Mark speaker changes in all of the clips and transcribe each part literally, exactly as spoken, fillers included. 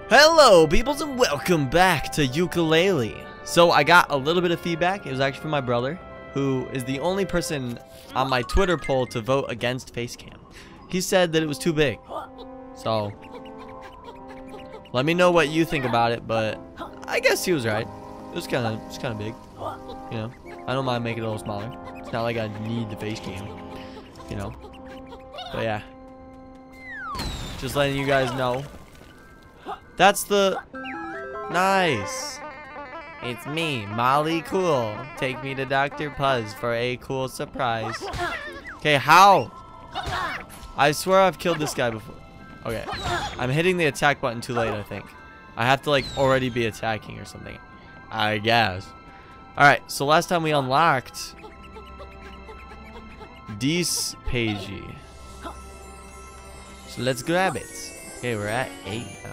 Speaker 1: Hello peoples and welcome back to Yooka-Laylee. So I got a little bit of feedback. It was actually from my brother, who is the only person on my Twitter poll to vote against Facecam. He said that it was too big. So let me know what you think about it, but I guess he was right. It was kind of it's kind of big. You know, I don't mind making it a little smaller. It's not like I need the Facecam, you know. But yeah, just letting you guys know. That's the... Nice. It's me, Molly Cool. Take me to Doctor Puzz for a cool surprise. Okay, how? I swear I've killed this guy before. Okay. I'm hitting the attack button too late, I think. I have to, like, already be attacking or something. I guess. Alright, so last time we unlocked... This Pagey. So let's grab it. Okay, we're at eight now.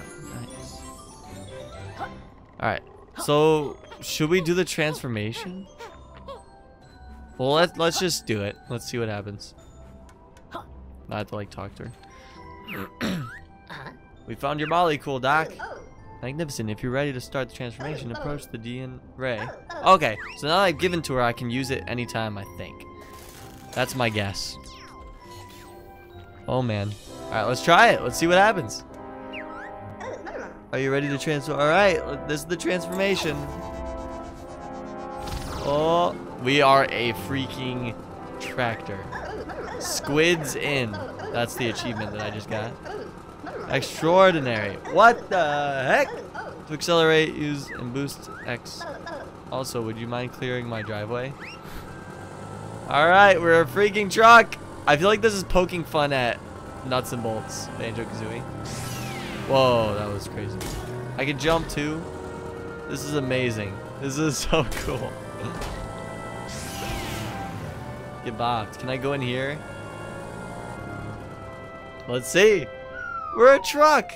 Speaker 1: Alright, so should we do the transformation? Well, let, let's just do it. Let's see what happens. I have to like talk to her. We found your Molly Cool, Doc. Magnificent. If you're ready to start the transformation, approach the D N Ray. Okay, so now that I've given to her, I can use it anytime, I think. That's my guess. Oh man. Alright, let's try it. Let's see what happens. Are you ready to transfer? Alright, this is the transformation. Oh, we are a freaking tractor. Squids in. That's the achievement that I just got. Extraordinary. What the heck? To accelerate, use and boost X. Also, would you mind clearing my driveway? Alright, we're a freaking truck. I feel like this is poking fun at Nuts and Bolts, Banjo-Kazooie. Whoa, that was crazy. I can jump too. This is amazing. This is so cool. Get bopped. Can I go in here? Let's see. We're a truck.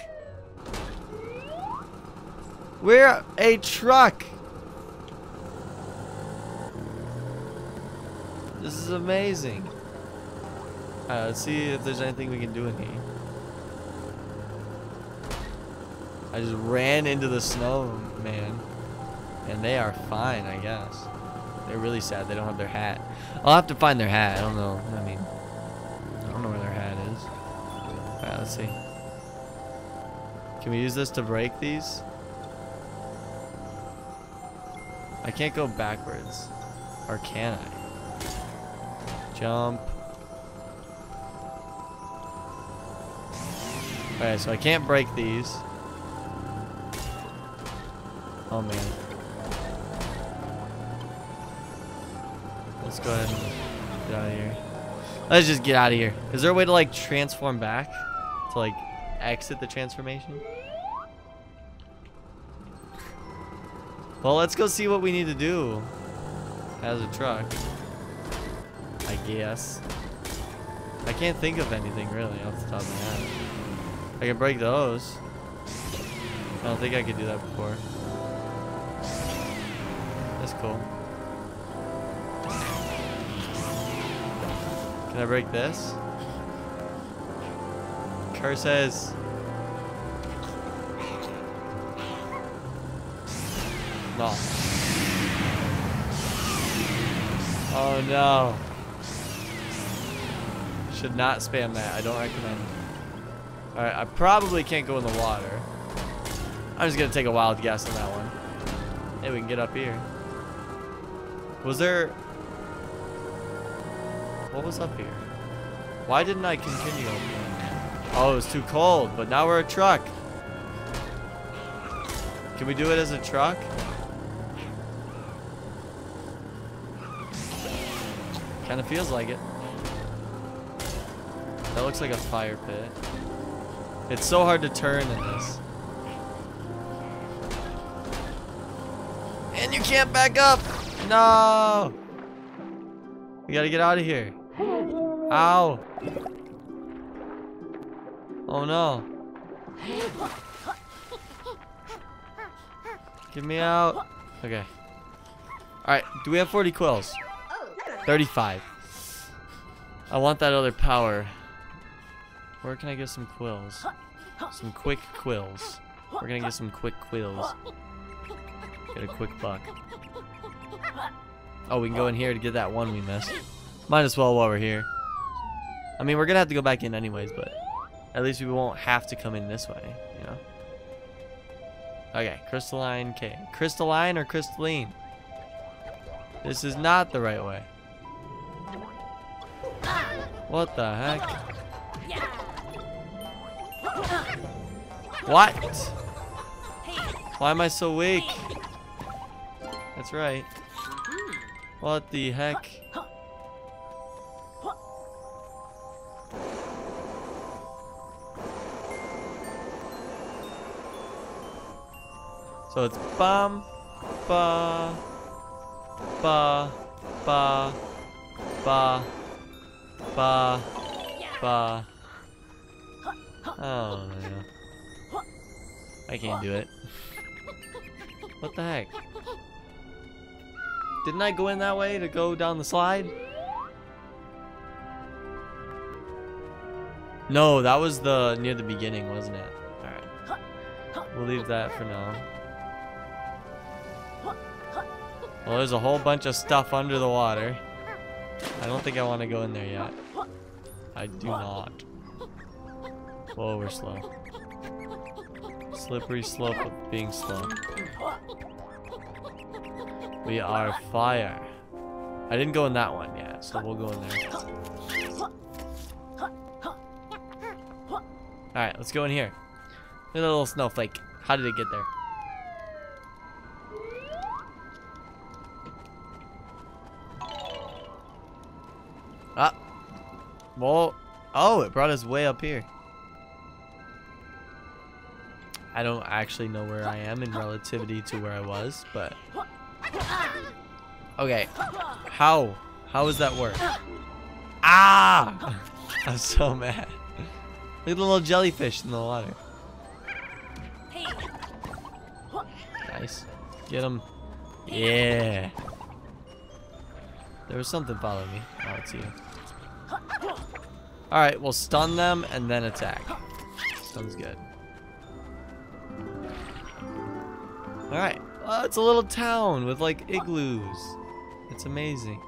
Speaker 1: We're a truck. This is amazing. Alright, let's see if there's anything we can do in here. I just ran into the snow, man. And they are fine, I guess. They're really sad they don't have their hat. I'll have to find their hat. I don't know. I mean, I don't know where their hat is. Alright, let's see. Can we use this to break these? I can't go backwards. Or can I? Jump. Alright, so I can't break these. Oh man. Let's go ahead and get out of here. Let's just get out of here. Is there a way to like transform back? To like exit the transformation? Well, let's go see what we need to do as a truck. I guess. I can't think of anything really off the top of my head. I can break those. I don't think I could do that before. That's cool. Can I break this? Curses. No. Oh no. Should not spam that. I don't recommend. Alright, I probably can't go in the water. I'm just gonna take a wild guess on that one. Hey, we can get up here. Was there... What was up here? Why didn't I continue? Oh, it was too cold, but now we're a truck. Can we do it as a truck? Kind of feels like it. That looks like a fire pit. It's so hard to turn in this. And you can't back up! No! We gotta get out of here. Ow! Oh no. Get me out. Okay. Alright, do we have forty quills? thirty-five. I want that other power. Where can I get some quills? Some quick quills. We're gonna get some quick quills. Get a quick buck. Oh, we can go in here to get that one we missed. Might as well while we're here. I mean, we're gonna have to go back in anyways, but at least we won't have to come in this way, you know? Okay, crystalline cave. Crystalline or crystalline? This is not the right way. What the heck? What? Why am I so weak? That's right. What the heck? So it's bum, ba, ba, ba, ba, ba, ba. Oh no. I can't do it. What the heck? Didn't I go in that way to go down the slide? No, that was the near the beginning, wasn't it? Alright. We'll leave that for now. Well, there's a whole bunch of stuff under the water. I don't think I want to go in there yet. I do not. Whoa, we're slow. Slippery slope of being slow. We are fire. I didn't go in that one yet, so we'll go in there. Alright, let's go in here. Look at the little snowflake. How did it get there? Ah. Well, oh, it brought us way up here. I don't actually know where I am in relativity to where I was, but... Okay. How? How does that work? Ah! I'm so mad. Look at the little jellyfish in the water. Nice. Get him. Yeah. There was something following me. Oh, it's you. Alright, we'll stun them and then attack. Sounds good. Alright. Oh, it's a little town with like igloos. It's amazing.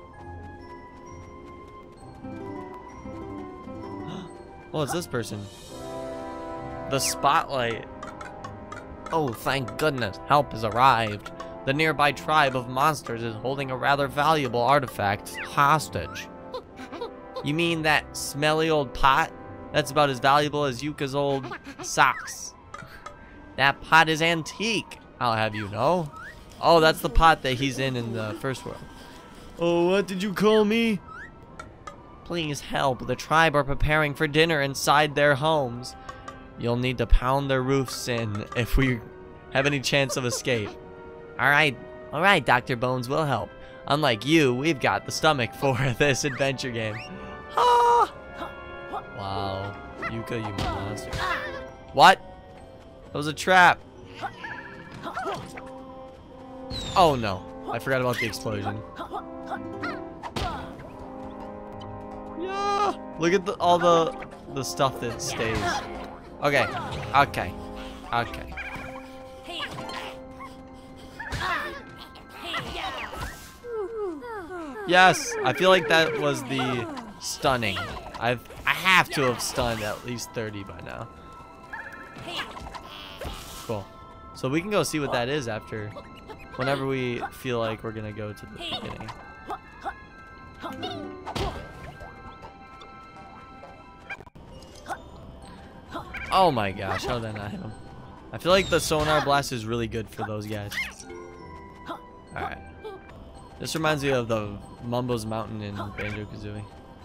Speaker 1: Oh, it's this person. The spotlight. Oh, thank goodness. Help has arrived. The nearby tribe of monsters is holding a rather valuable artifact hostage. You mean that smelly old pot? That's about as valuable as Yuka's old socks. That pot is antique, I'll have you know. Oh, that's the pot that he's in in the first world. Oh, what did you call me? Please help. The tribe are preparing for dinner inside their homes. You'll need to pound their roofs in if we have any chance of escape. Alright, alright, Doctor Bones, we'll help. Unlike you, we've got the stomach for this adventure game. Ah! Wow. Yuka, you monster. What? That was a trap. Oh no. I forgot about the explosion. Yeah. Look at the, all the the stuff that stays. Okay. Okay. Okay. Yes, I feel like that was the stunning. I've I have to have stunned at least thirty by now. Cool. So we can go see what that is after, whenever we feel like we're gonna go to the beginning. Oh my gosh, how did I not hit him? I feel like the sonar blast is really good for those guys. Alright. This reminds me of the Mumbo's Mountain in Banjo-Kazooie.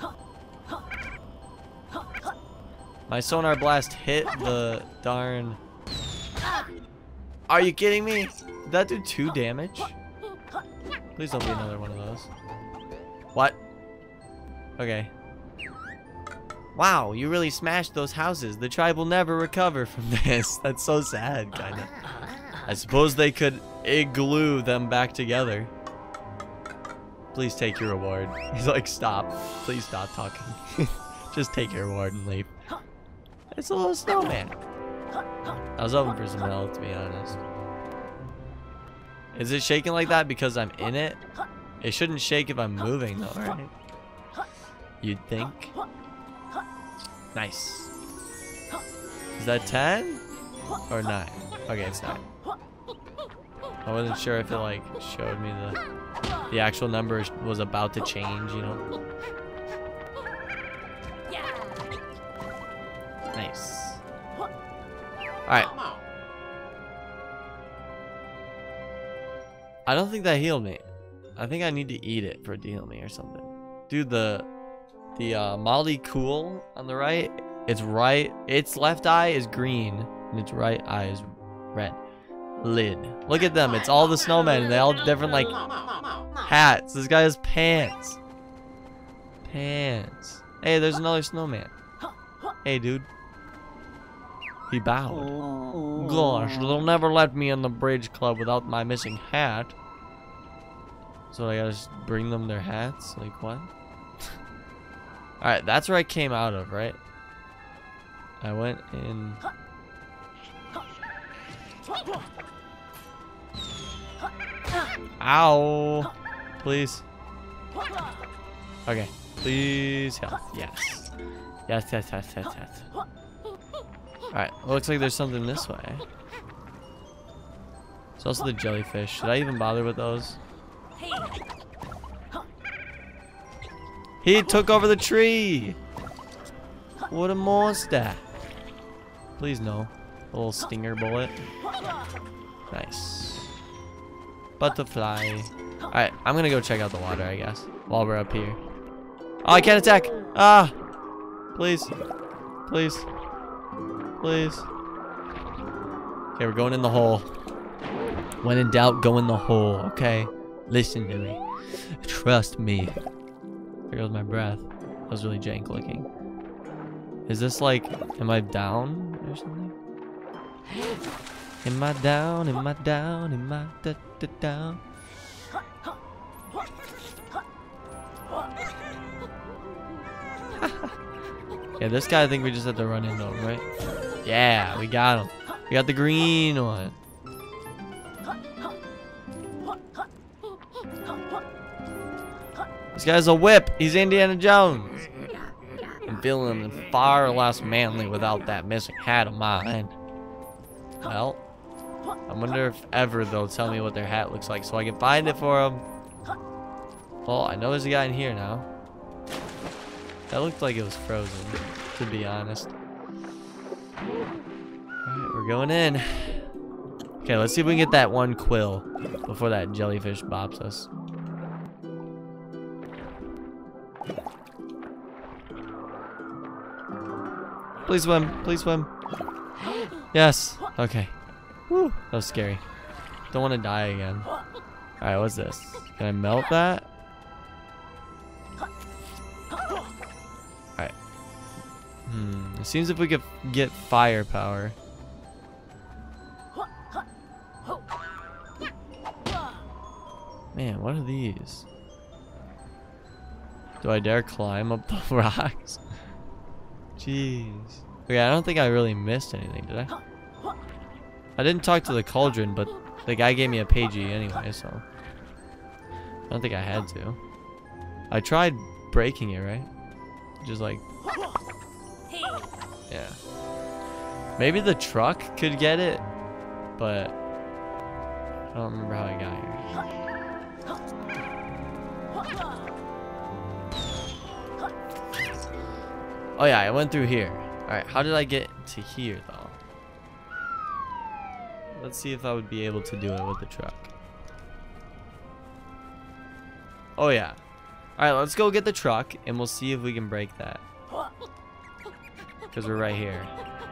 Speaker 1: My sonar blast hit the darn... Are you kidding me? Did that do two damage? Please don't be another one of those. What? Okay. Wow, you really smashed those houses. The tribe will never recover from this. That's so sad, kinda. I suppose they could iglue them back together. Please take your reward. He's like, stop. Please stop talking. Just take your reward and leave. It's a little snowman. I was hoping for some health, to be honest. Is it shaking like that because I'm in it? It shouldn't shake if I'm moving though, right? You'd think. Nice. Is that ten? Or nine? Okay, it's nine. I wasn't sure if it like showed me the the actual number was about to change, you know? Nice. Alright. I don't think that healed me. I think I need to eat it for it to heal me or something. Dude, the the uh, Molly Cool on the right, it's right, its left eye is green and its right eye is red. Lid. Look at them. It's all the snowmen and they all different like hats. This guy has pants. Pants. Hey, there's another snowman. Hey, dude. He bowed. Gosh, they'll never let me in the bridge club without my missing hat. So I gotta just bring them their hats? Like what? Alright, that's where I came out of, right? I went in... Ow! Please. Okay. Please help. Yes. Yes, yes, yes, yes, yes. Alright, looks like there's something this way. There's also the jellyfish. Should I even bother with those? He took over the tree! What a monster! Please no. A little stinger bullet. Nice. Butterfly. Alright, I'm gonna go check out the water, I guess. While we're up here. Oh, I can't attack! Ah! Please. Please. Please. Okay, we're going in the hole. When in doubt, go in the hole, okay? Listen to me. Trust me. There goes my breath. That was really jank looking. Is this like, am I down or something? Am I down? Am I down? Am I da da down? Yeah, this guy I think we just have to run into him, right? Yeah, we got him. We got the green one. This guy's a whip. He's Indiana Jones. I'm feeling him far less manly without that missing hat of mine. Well, I wonder if ever they'll tell me what their hat looks like so I can find it for them. Well, I know there's a guy in here now. That looked like it was frozen, to be honest. Alright, we're going in. Okay, let's see if we can get that one quill before that jellyfish bops us. Please swim. Please swim. Yes. Okay. Woo. That was scary. Don't want to die again. Alright, what's this? Can I melt that? Alright. Hmm. It seems if we could get firepower. Man, what are these? Do I dare climb up the rocks? Jeez. Okay, I don't think I really missed anything, did I? I didn't talk to the cauldron, but the guy gave me a pagey anyway, so I don't think I had to. I tried breaking it, right? Just like, yeah. Maybe the truck could get it, but I don't remember how I got here. Oh yeah, I went through here. Alright, how did I get to here though? Let's see if I would be able to do it with the truck. Oh yeah. Alright, let's go get the truck and we'll see if we can break that. Because we're right here.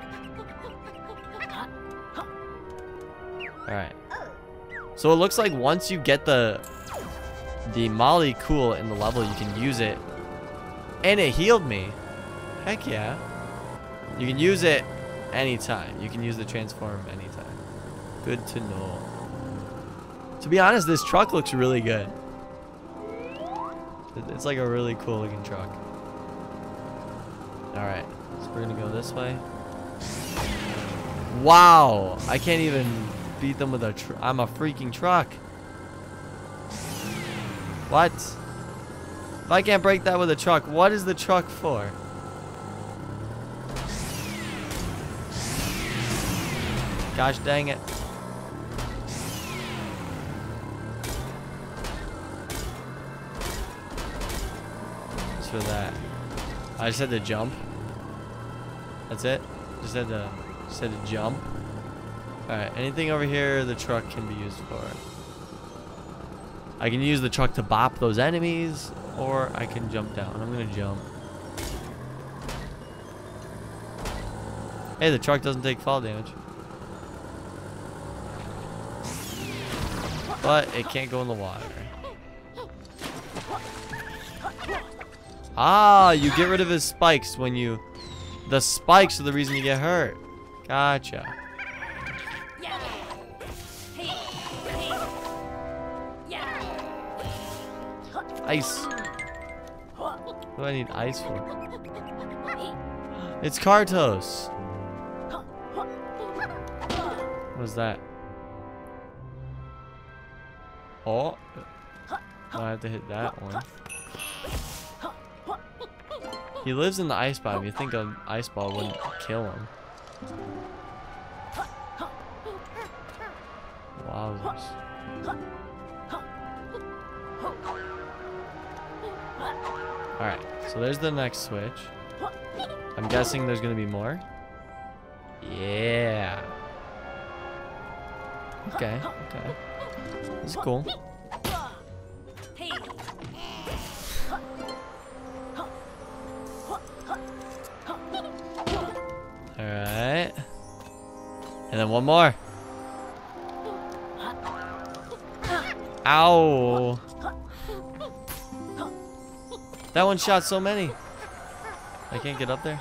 Speaker 1: Alright. So it looks like once you get the the Molly Cool in the level, you can use it. And it healed me. Heck yeah. You can use it anytime. You can use the transform anytime. Good to know. To be honest, this truck looks really good. It's like a really cool looking truck. Alright. So we're gonna go this way. Wow. I can't even beat them with a tr I'm a freaking truck. What? If I can't break that with a truck, what is the truck for? Gosh dang it. What's for that? I just had to jump. That's it? Just had to, just had to jump. Alright, anything over here the truck can be used for. I can use the truck to bop those enemies, or I can jump down. I'm gonna jump. Hey, the truck doesn't take fall damage. But it can't go in the water. Ah, you get rid of his spikes when you... The spikes are the reason you get hurt. Gotcha. Ice. What do I need ice for? It's Kartos. What was that? Oh. I have to hit that one. He lives in the ice biome. You'd think an ice ball wouldn't kill him. Wowzers. Alright, so there's the next switch. I'm guessing there's gonna be more. Yeah. Okay, okay. This is cool. Alright. And then one more. Ow. That one shot so many. I can't get up there.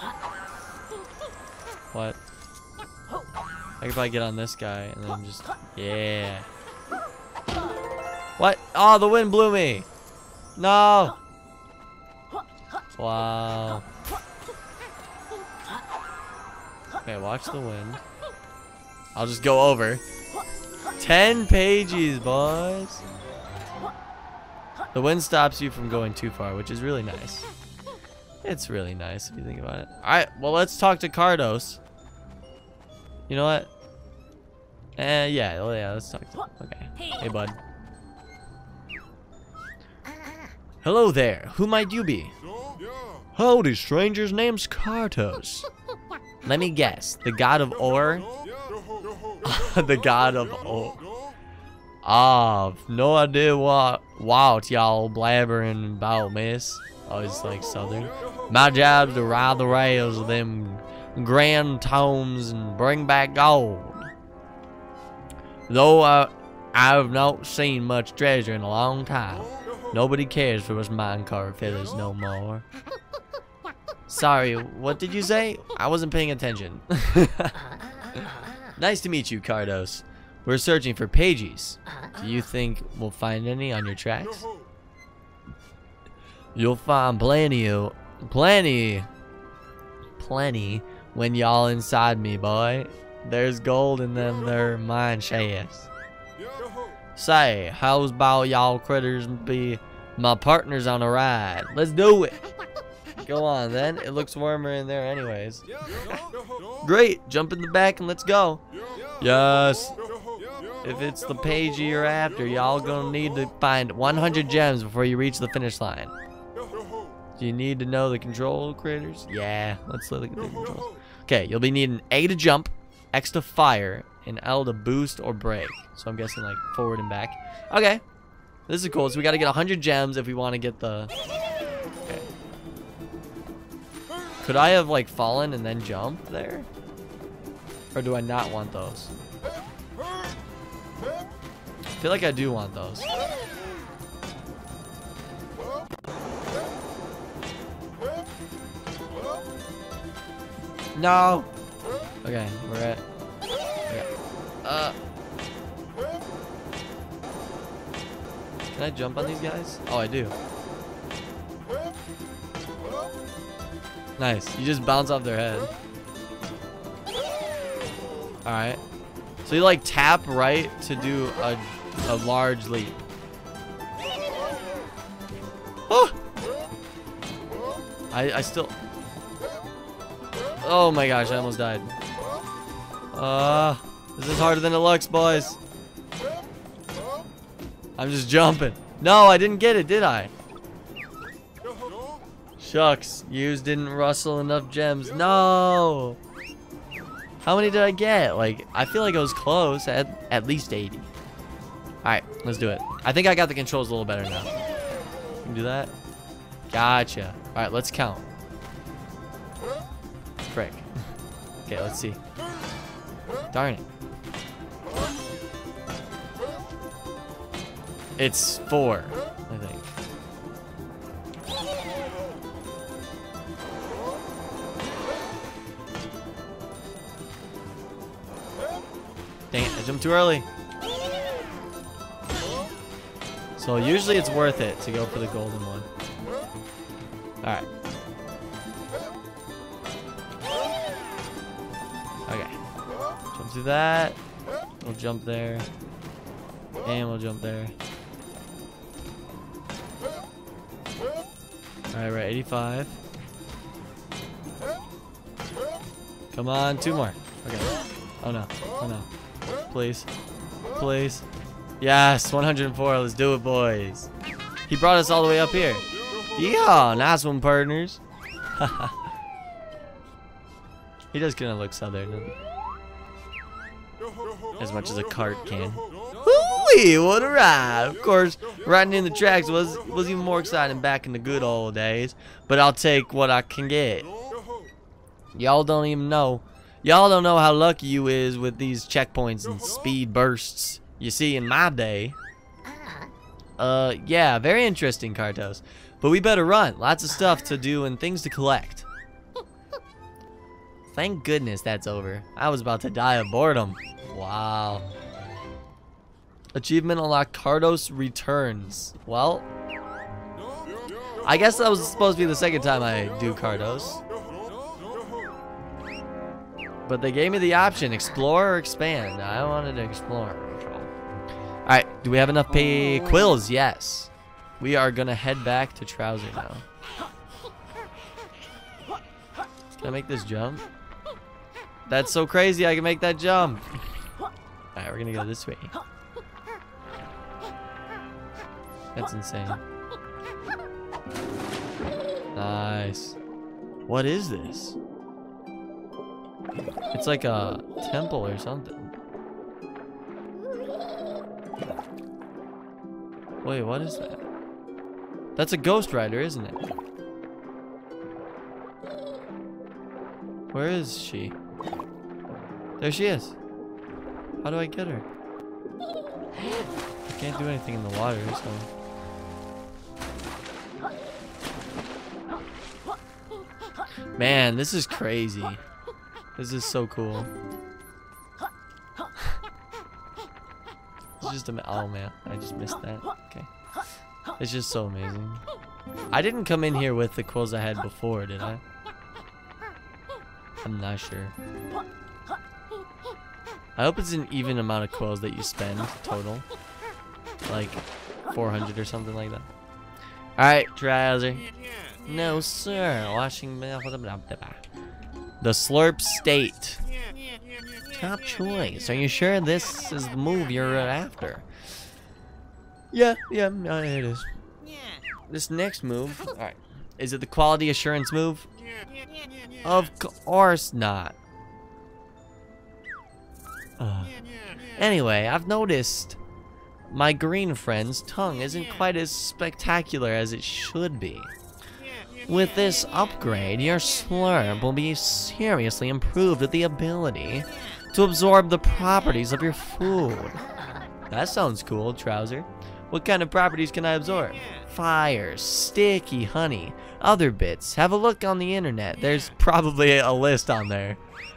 Speaker 1: What? Like if I get on this guy and then just... Yeah. What? Oh, the wind blew me. No. Wow. Okay, watch the wind. I'll just go over. Ten pages, boys. The wind stops you from going too far, which is really nice. It's really nice if you think about it. Alright, well, let's talk to Kartos. You know what? Eh, yeah, oh, yeah, let's talk to him. Okay. Hey, bud. Hello there. Who might you be? Howdy, strangers. Name's Kartos. Let me guess. The god of ore? The god of ore. Ah, no idea what what y'all blabbering about, miss. Always like southern. My job's to ride the rails of them grand tomes and bring back gold. Though uh, I've not seen much treasure in a long time. Nobody cares for us minecart fellas no more. Sorry, what did you say? I wasn't paying attention. Nice to meet you, Kartos. We're searching for pages. Do you think we'll find any on your tracks? You'll find plenty of, plenty, plenty when y'all inside me, boy. There's gold in them there mine shafts. Say, how's about y'all critters be my partners on a ride? Let's do it. Go on then. It looks warmer in there anyways. Great. Jump in the back and let's go. Yes. If it's the page you're after, y'all gonna need to find one hundred gems before you reach the finish line. Do you need to know the control, critters? Yeah, let's look at the controls. Okay, you'll be needing A to jump, X to fire, and L to boost or brake. So I'm guessing like forward and back. Okay, this is cool. So we gotta get one hundred gems if we want to get the... Okay. Could I have like fallen and then jumped there? Or do I not want those? I feel like I do want those. No. Okay, we're at. Okay. Uh. Can I jump on these guys? Oh, I do. Nice. You just bounce off their head. Alright. So you like tap right to do a, a large leap. Oh! I, I still... Oh my gosh, I almost died. Uh, this is harder than it looks, boys. I'm just jumping. No, I didn't get it, did I? Shucks, yous didn't rustle enough gems. No! How many did I get? Like, I feel like I was close. At, at least eighty. Alright, let's do it. I think I got the controls a little better now. You can do that? Gotcha. Alright, let's count. Frick. Okay, let's see. Darn it. It's four, I think. Dang it, I jumped too early. So usually it's worth it to go for the golden one. Alright. Okay. Jump through that. We'll jump there. And we'll jump there. Alright, we're at eighty-five. Come on, two more. Okay. Oh no. Oh no. Please. Please. Yes, one hundred four. Let's do it, boys. He brought us all the way up here. Yeah, nice one, partners. He does kind of look southern, doesn't he? As much as a cart can. Woo-wee, what a ride. Of course, riding in the tracks was, was even more exciting back in the good old days. But I'll take what I can get. Y'all don't even know. Y'all don't know how lucky you is with these checkpoints and speed bursts. You see, in my day. Uh, yeah, very interesting, Kartos. But we better run. Lots of stuff to do and things to collect. Thank goodness that's over. I was about to die of boredom. Wow. Achievement unlocked, Kartos returns. Well, I guess that was supposed to be the second time I do Kartos. But they gave me the option, explore or expand. I wanted to explore. Alright, do we have enough pay quills? Yes. We are gonna head back to Trowser now. Can I make this jump? That's so crazy, I can make that jump. Alright, we're gonna go this way. That's insane. Nice. What is this? It's like a temple or something. Wait, what is that? That's a Ghost Rider, isn't it? Where is she? There she is. How do I get her? I can't do anything in the water, so... Man, this is crazy. This is so cool. It's just a... Oh, man. I just missed that. Okay. It's just so amazing. I didn't come in here with the quills I had before, did I? I'm not sure. I hope it's an even amount of quills that you spend total. Like four hundred or something like that. Alright, Trowser. No, sir. Washing... The Slurp State. Top choice. Are you sure this is the move you're after? Yeah, yeah, uh, it is. This next move, alright. Is it the quality assurance move? Of course not. Uh. Anyway, I've noticed my green friend's tongue isn't quite as spectacular as it should be. With this upgrade, your slurp will be seriously improved with the ability to absorb the properties of your food. That sounds cool, Trowser. What kind of properties can I absorb? Fire, sticky honey, other bits. Have a look on the internet. There's probably a list on there.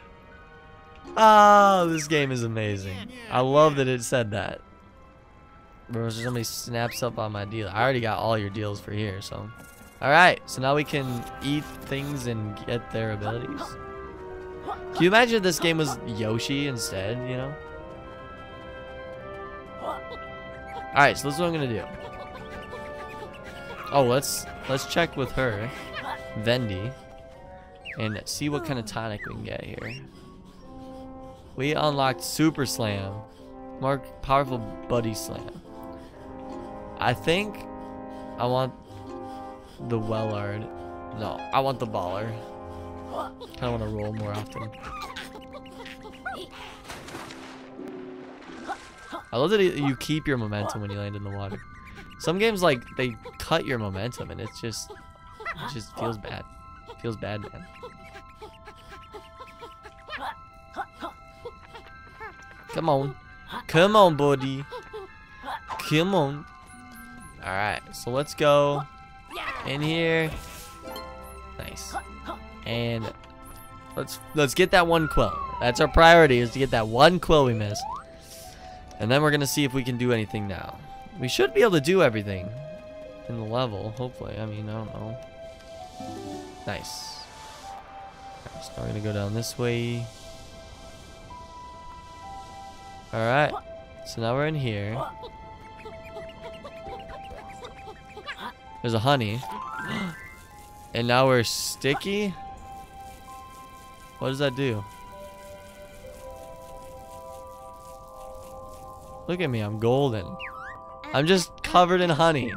Speaker 1: Oh, this game is amazing. I love that it said that. Bro, somebody snaps up on my deal. I already got all your deals for here, so. Alright, so now we can eat things and get their abilities. Can you imagine if this game was Yoshi instead, you know? Alright, so this is what I'm gonna do. Oh, let's let's check with her, Vendy, and see what kind of tonic we can get here. We unlocked Super Slam. More powerful Buddy Slam. I think I want the Wellard. No, I want the Baller. Kind of want to roll more often. I love that you keep your momentum when you land in the water. Some games, like, they cut your momentum and it's just, it just feels bad. It feels bad, man. Come on. Come on, buddy. Come on. Alright, so let's go in here. Nice. And let's let's get that one quill. That's our priority, is to get that one quill we missed. And then we're gonna see if we can do anything now. We should be able to do everything in the level, hopefully. I mean, I don't know. Nice. Alright, so we're gonna go down this way. Alright. So now we're in here. There's a honey. And now we're sticky? What does that do? Look at me, I'm golden. I'm just covered in honey.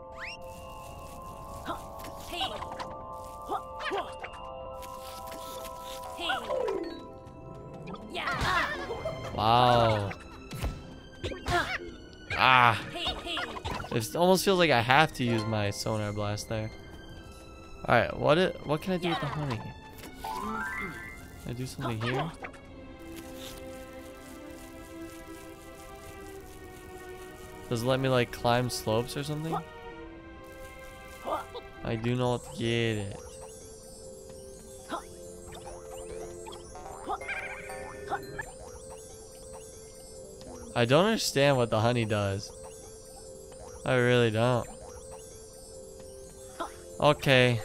Speaker 1: Wow. Ah. It almost feels like I have to use my sonar blast there. Alright, what it what can I do with the honey? Can I do something here? Does it let me like climb slopes or something? I do not get it. I don't understand what the honey does. I really don't. Okay.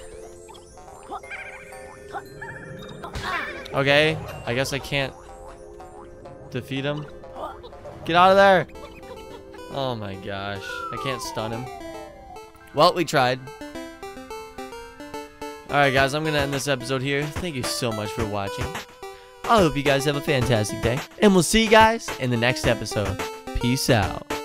Speaker 1: Okay, I guess I can't defeat him. Get out of there! Oh my gosh, I can't stun him. Well, we tried. Alright guys, I'm gonna end this episode here. Thank you so much for watching. I hope you guys have a fantastic day. And we'll see you guys in the next episode. Peace out.